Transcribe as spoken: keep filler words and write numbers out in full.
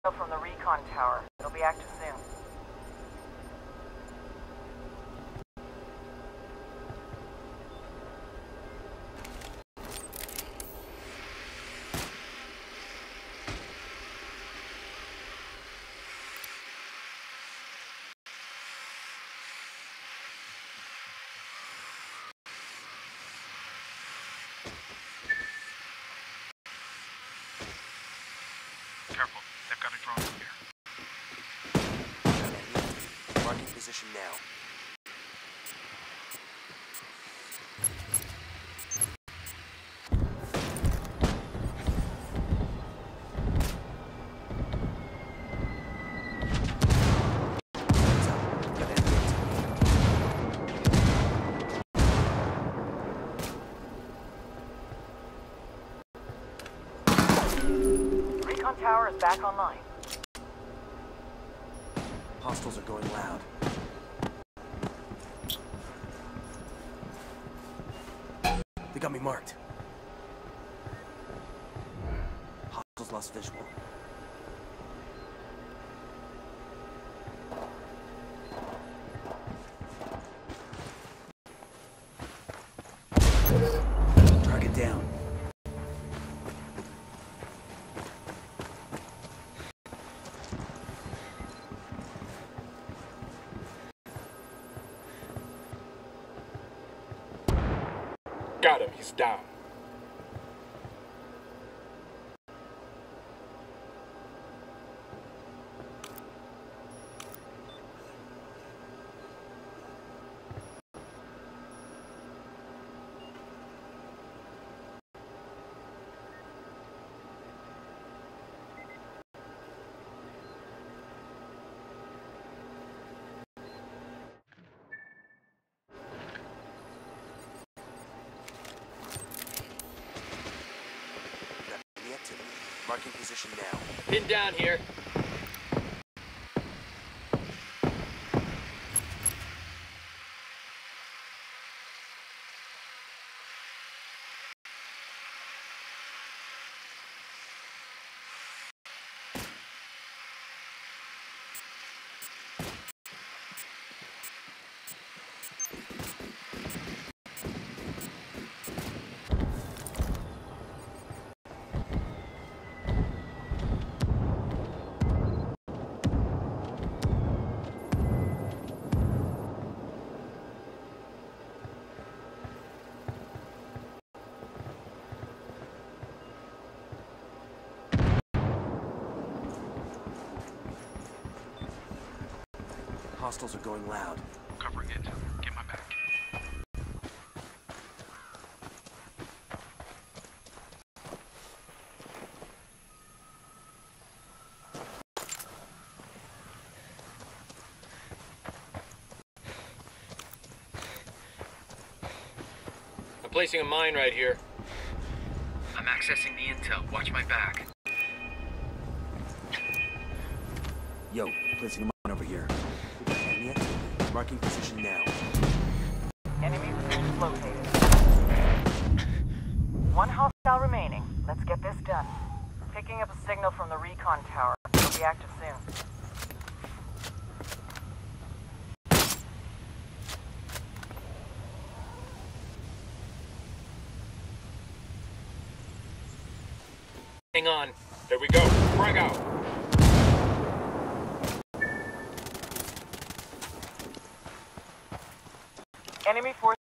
from the recon tower. It'll be active soon. Careful, they've got a drone up here. Marking position now. Recon tower is back online. Hostiles are going loud. They got me marked. Hostiles lost visual. Target down. Got him, he's down. Marking position now. Pin down here. Hostiles are going loud. Covering it. Get my back. I'm placing a mine right here. I'm accessing the intel. Watch my back. Yo, placing a mine over here. Enemy activity. Marking position now. Enemy position located. One hostile remaining. Let's get this done. Picking up a signal from the recon tower. It'll be active soon. Hang on. There we go. Frag out. Enemy force